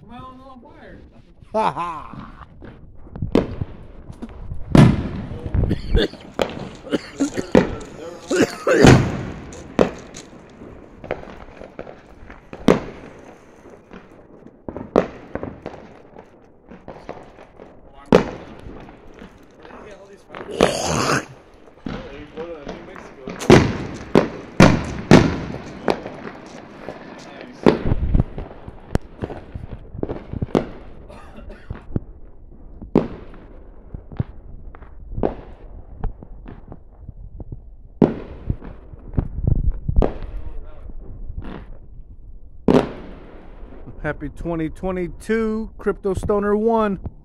My own on fire. Ha ha. Happy 2022, Crypto Stoner 1.